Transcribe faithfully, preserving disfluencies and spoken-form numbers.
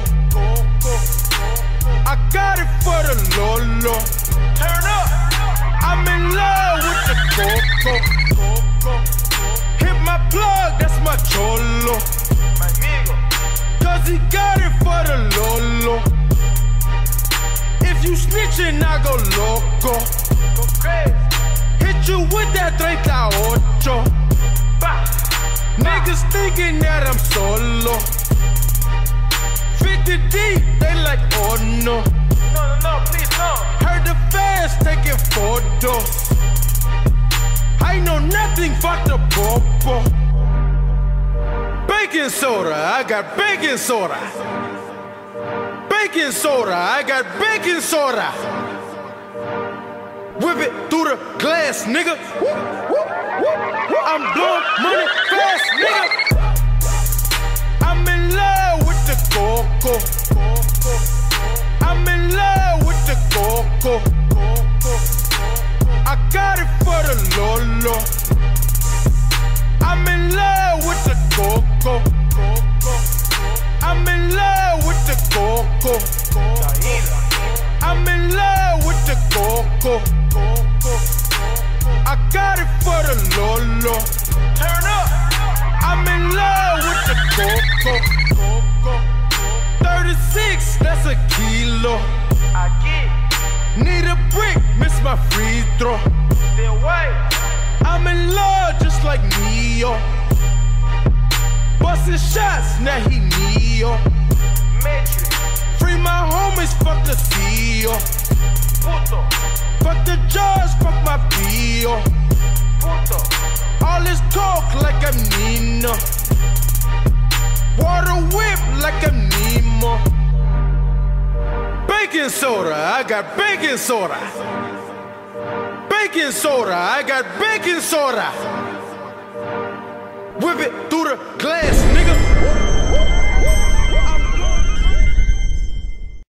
I got it for the Lolo. Turn up. I'm in love with the coco. Hit my plug, that's my cholo. Cause he got it for the Lolo. If you snitchin', I go loco. Hit you with that thirty-eight. Niggas thinking that I'm solo. fifty deep, they like, oh no. No, no, no, please no. Heard the fans taking photos. I know nothing, fuck the popo. Baking soda, I got baking soda. Baking soda, I got baking soda. Whip it through the glass, nigga. I'm blowing money fast, nigga. I'm in love with the coco. I'm in love with the coco. I got it for the Lolo. I'm in love with the coco. I'm in love with the coco. I'm in love with the coco. I got it for the Lolo. Turn up. I'm in love with the coco. thirty-six, that's a kilo. I get. Need a brick, miss my free throw. Still wait. I'm in love just like Neo. Bustin' shots, now he Neo. Matrix. Free my homies, fuck the C E O. Puto. Fuck the judge, fuck my P O. Puto. All this talk like I'm Nino. Water whip like I'm Nemo. Baking soda, I got baking soda. Baking soda, I got baking soda. Whip it through the glass.